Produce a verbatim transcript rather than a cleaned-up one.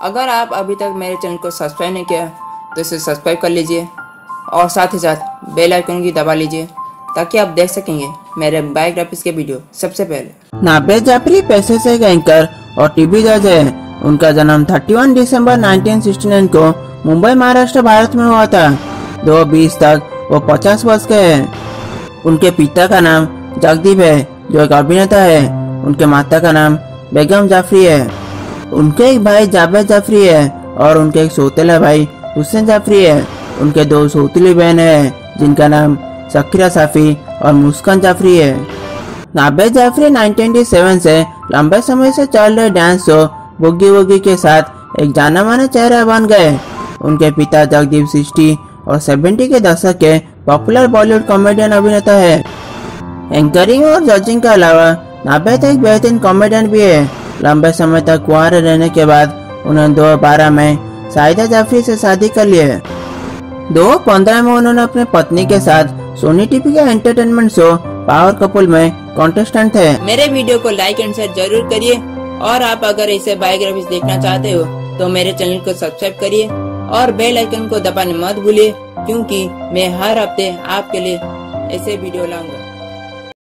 अगर आप अभी तक मेरे चैनल को सब्सक्राइब नहीं किया तो इसे सब्सक्राइब कर लीजिए और साथ ही साथ बेल आइकन की दबा लीजिए ताकि आप देख सकेंगे मेरे बायोग्राफीज के वीडियो सबसे पहले। नावेद जाफरी पेशे से एक एंकर और टीवी जज है। उनका जन्म इकतीस दिसंबर उन्नीस सौ उनहत्तर को मुंबई महाराष्ट्र भारत में हुआ था। दो हज़ार बीस तक वो पचास वर्ष के हैं। उनके पिता का नाम जगदीप है जो एक अभिनेता है। उनके माता का नाम बेगम जाफरी है। उनके एक भाई जावेद जाफरी है और उनके एक सौतेला भाई हुसैन जाफरी है। उनके दो सौतेली बहन है जिनका नाम शकीरा साफी और मुस्कान जाफरी है। नावेद जाफरी उन्नीस सौ सत्तानवे से लंबे समय से चल रहे डांस शो बुगी वुगी के साथ एक जाना माना चेहरा बन गए। उनके पिता जगदीप साठ और सत्तर के दशक के पॉपुलर बॉलीवुड कॉमेडियन अभिनेता है। एंकरिंग और जजिंग के अलावा नावेद एक बेहतरीन कॉमेडियन भी है। लंबे समय तक कुंवारे रहने के बाद उन्होंने दो हज़ार बारह में शाहिदा जाफरी से शादी कर ली है। दो हज़ार पंद्रह में उन्होंने अपनी पत्नी के साथ सोनी टीवी के एंटरटेनमेंट शो पावर कपल में कॉन्टेस्टेंट थे। मेरे वीडियो को लाइक एंड शेयर जरूर करिए और आप अगर ऐसे बायोग्राफीज देखना चाहते हो तो मेरे चैनल को सब्सक्राइब करिए और बेल आइकन को दबाने मत भूलिए क्योंकि मैं हर हफ्ते आपके लिए ऐसे वीडियो लाऊंगा।